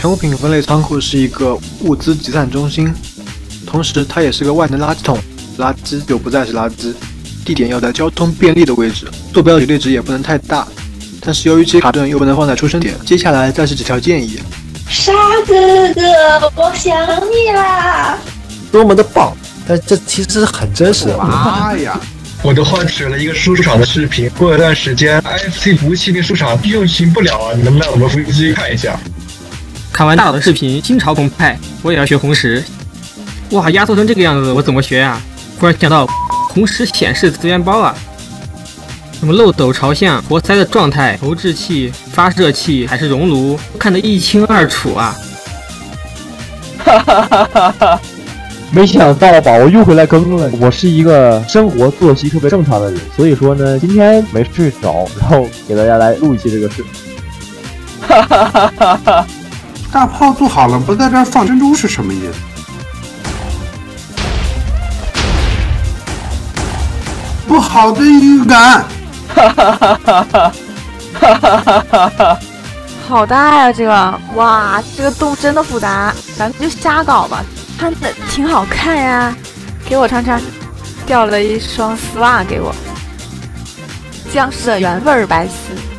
宠物品分类仓库是一个物资集散中心，同时它也是个万能垃圾桶，垃圾就不再是垃圾。地点要在交通便利的位置，坐标绝对值也不能太大。但是由于这些卡顿又不能放在出生点，接下来再是几条建议。 沙哥哥，我想你啦！ 多么的棒！但这其实很真实。 妈呀！ 我都换取了一个书场的视频，过一段时间 IFC 服务器那书场运行不了啊，你能不能让我们服务器看一下？ 看完大佬的视频，心潮澎湃，我也要学红石。哇，压缩成这个样子，我怎么学啊？忽然想到红石显示资源包啊，什么漏斗朝向、活塞的状态、投掷器、发射器还是熔炉，看得一清二楚啊！ 哈哈哈哈哈！没想到吧，我又回来更了。我是一个生活作息特别正常的人，所以说呢，今天没睡着，然后给大家来录一期这个视频。哈哈哈哈哈！ 大炮做好了，不在这儿放珍珠是什么意思？不好的预感！ 哈哈哈哈哈！哈哈哈哈哈！ 好大呀，这个！哇，这个洞真的复杂，咱们就瞎搞吧。穿的挺好看呀，给我穿穿。掉了一双丝袜给我，僵尸的原味白丝。